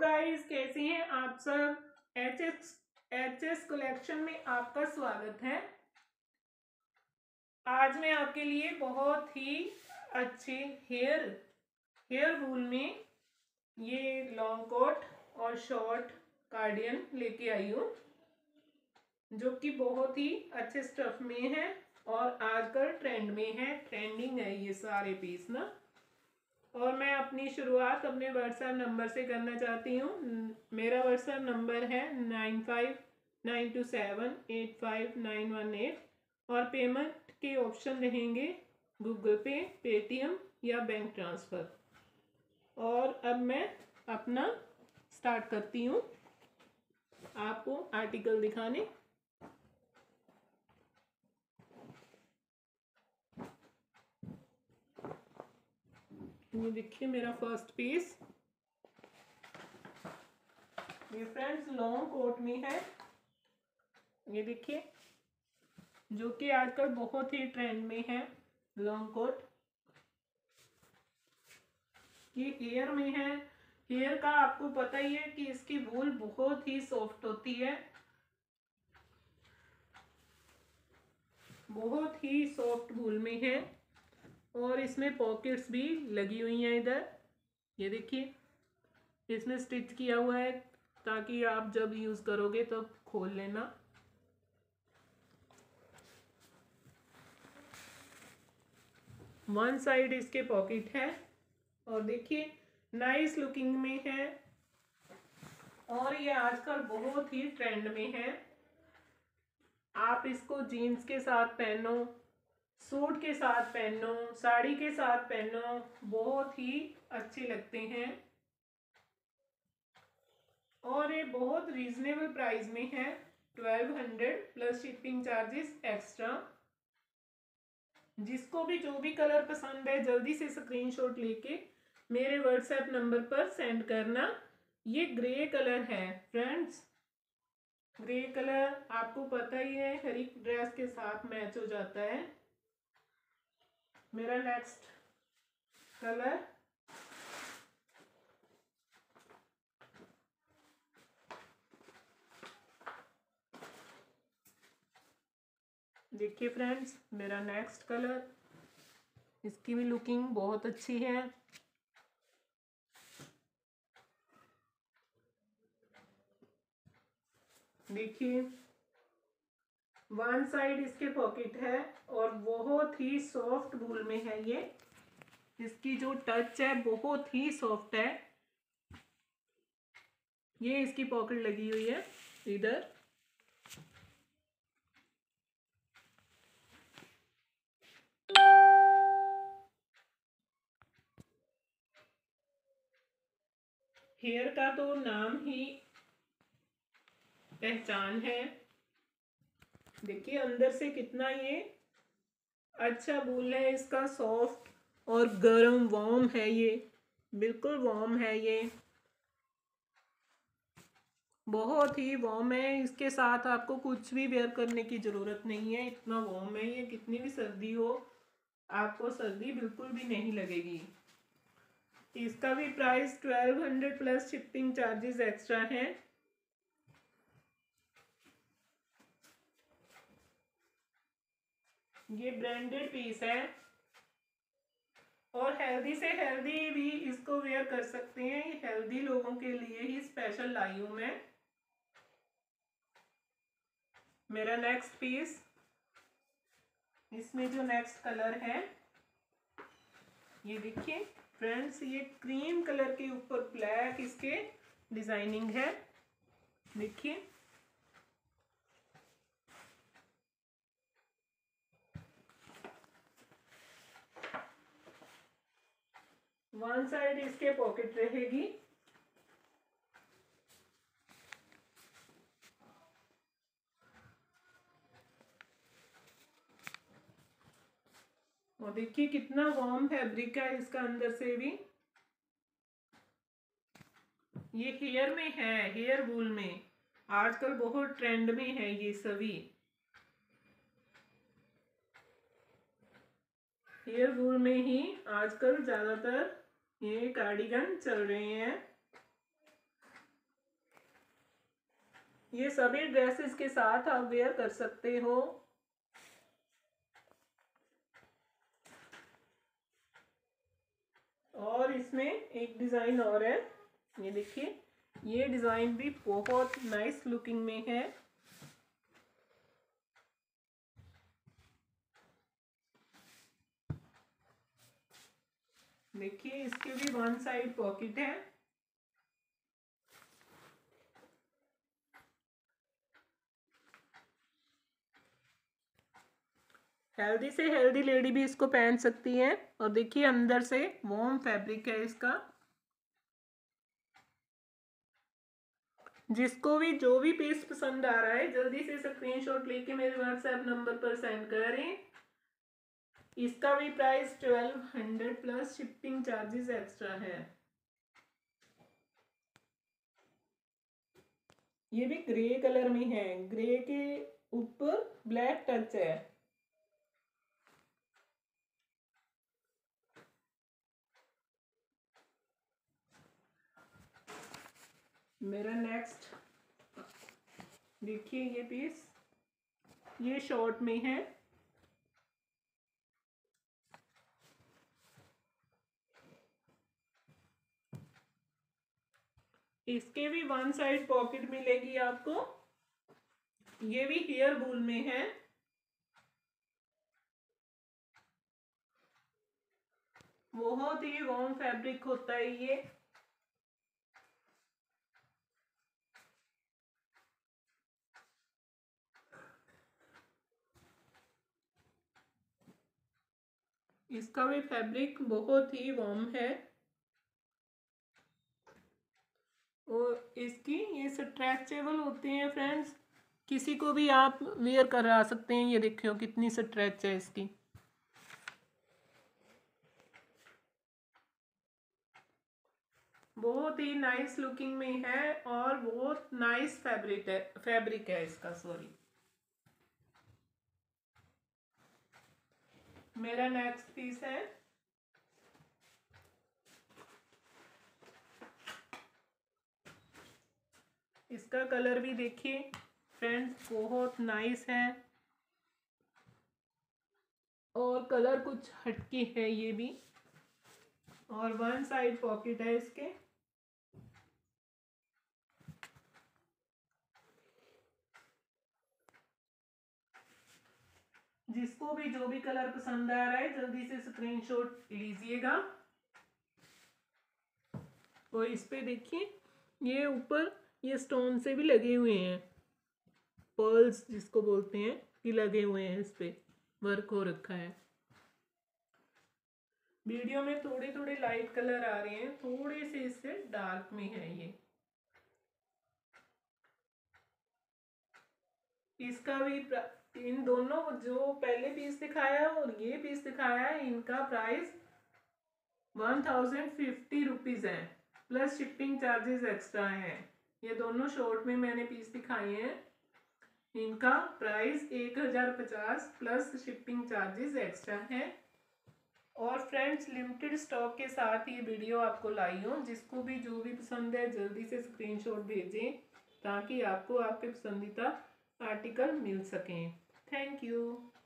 Guys, कैसे हैं आप सब। एच एस कलेक्शन में आपका स्वागत है। आज मैं आपके लिए बहुत ही अच्छे हेयर वूल में ये लॉन्ग कोट और शॉर्ट कार्डिगन लेके आई हूँ, जो कि बहुत ही अच्छे स्टफ में है और आजकल ट्रेंड में है, ट्रेंडिंग है ये सारे पीस ना। और मैं अपनी शुरुआत अपने व्हाट्सएप नंबर से करना चाहती हूँ। मेरा व्हाट्सएप नंबर है 9592785918 और पेमेंट के ऑप्शन रहेंगे गूगल पे, पेटीएम या बैंक ट्रांसफ़र। और अब मैं अपना स्टार्ट करती हूँ आपको आर्टिकल दिखाने। ये देखिए मेरा फर्स्ट पीस, ये फ्रेंड्स लॉन्ग कोट में है। ये देखिए, जो कि आजकल बहुत ही ट्रेंड में है लॉन्ग कोट। ये हेयर में है। हेयर का आपको पता ही है कि इसकी वूल बहुत ही सॉफ्ट होती है, बहुत ही सॉफ्ट वूल में है। और इसमें पॉकेट्स भी लगी हुई हैं इधर। ये देखिए, इसमें स्टिच किया हुआ है ताकि आप जब यूज़ करोगे तो खोल लेना। वन साइड इसके पॉकेट है और देखिए नाइस लुकिंग में है। और ये आजकल बहुत ही ट्रेंड में है। आप इसको जीन्स के साथ पहनो, सूट के साथ पहनो, साड़ी के साथ पहनो, बहुत ही अच्छे लगते हैं। और ये बहुत रीजनेबल प्राइस में है, 1200 प्लस शिपिंग चार्जेस एक्स्ट्रा। जिसको भी जो भी कलर पसंद है जल्दी से स्क्रीनशॉट लेके मेरे व्हाट्सएप नंबर पर सेंड करना। ये ग्रे कलर है फ्रेंड्स। ग्रे कलर आपको पता ही है हर एक ड्रेस के साथ मैच हो जाता है। मेरा नेक्स्ट कलर देखिए फ्रेंड्स, मेरा नेक्स्ट कलर, इसकी भी लुकिंग बहुत अच्छी है। देखिए वन साइड इसके पॉकेट है और बहुत ही सॉफ्ट वूल में है ये। इसकी जो टच है बहुत ही सॉफ्ट है। ये इसकी पॉकेट लगी हुई है इधर। हेयर का तो नाम ही पहचान है। देखिए अंदर से कितना ये अच्छा वूल है इसका, सॉफ्ट और गर्म वार्म है ये, बिल्कुल वार्म है ये, बहुत ही वार्म है। इसके साथ आपको कुछ भी वेयर करने की ज़रूरत नहीं है, इतना वार्म है ये। कितनी भी सर्दी हो आपको सर्दी बिल्कुल भी नहीं लगेगी। इसका भी price 1200 plus shipping charges extra है। ये ब्रांडेड पीस है और हेल्दी से हेल्दी भी इसको वेयर कर सकते हैं। ये हेल्दी लोगों के लिए ही स्पेशल लाई हूँ मैं। मेरा नेक्स्ट पीस, इसमें जो नेक्स्ट कलर है ये देखिए फ्रेंड्स, ये क्रीम कलर के ऊपर ब्लैक इसके डिजाइनिंग है। देखिए वन साइड इसके पॉकेट रहेगी। और देखिए कितना वार्म फैब्रिक है इसका अंदर से भी। ये हेयर में है, हेयर वूल में आजकल बहुत ट्रेंड में है ये सभी। हेयर वूल में ही आजकल ज़्यादातर ये कार्डिगन चल रहे हैं। ये सभी ड्रेसेस के साथ आप वेयर कर सकते हो। और इसमें एक डिज़ाइन और है, ये देखिए, ये डिज़ाइन भी बहुत नाइस लुकिंग में है। देखिए इसके भी वन साइड पॉकेट है। हेल्दी से हेल्दी लेडी भी इसको पहन सकती है। और देखिए अंदर से वॉर्म फैब्रिक है इसका। जिसको भी जो भी पीस पसंद आ रहा है जल्दी से स्क्रीनशॉट लेके मेरे व्हाट्सएप नंबर पर सेंड करें। इसका भी price 1200 plus shipping charges extra है। ये भी ग्रे कलर में है, ग्रे के ऊपर ब्लैक टच है। मेरा नेक्स्ट देखिए ये पीस, ये शॉर्ट में है। इसके भी वन साइड पॉकेट मिलेगी आपको। ये भी हेयर वूल में है। बहुत ही वार्म फैब्रिक होता है ये। इसका भी फैब्रिक बहुत ही वार्म है। और इसकी ये स्ट्रेचेबल होते हैं फ्रेंड्स, किसी को भी आप वेयर करा सकते हैं। ये देखियो कितनी स्ट्रेच है इसकी। बहुत ही नाइस लुकिंग में है और बहुत नाइस फैब्रिक है इसका, सॉरी। मेरा नेक्स्ट पीस है, इसका कलर भी देखिए फ्रेंड्स बहुत नाइस है और कलर कुछ हटके है ये भी। और वन साइड पॉकेट है इसके। जिसको भी जो भी कलर पसंद आ रहा है जल्दी से स्क्रीनशॉट लीजिएगा। और इस पे देखिए ये ऊपर ये स्टोन से भी लगे हुए हैं, पर्ल्स जिसको बोलते हैं, ये लगे हुए हैं, इस पे वर्क हो रखा है। वीडियो में थोड़े थोड़े लाइट कलर आ रहे हैं, थोड़े से इससे डार्क में है ये। इसका भी इन दोनों जो पहले पीस दिखाया और ये पीस दिखाया है, इनका प्राइस 1050 रुपीज़ है प्लस शिपिंग चार्जेस एक्स्ट्रा है। ये दोनों शॉर्ट में मैंने पीस दिखाए हैं, इनका price 1050 plus shipping charges extra है। और फ्रेंड्स लिमिटेड स्टॉक के साथ ये वीडियो आपको लाई हूँ। जिसको भी जो भी पसंद है जल्दी से स्क्रीनशॉट भेजें ताकि आपको आपके पसंदीदा आर्टिकल मिल सकें। Thank you.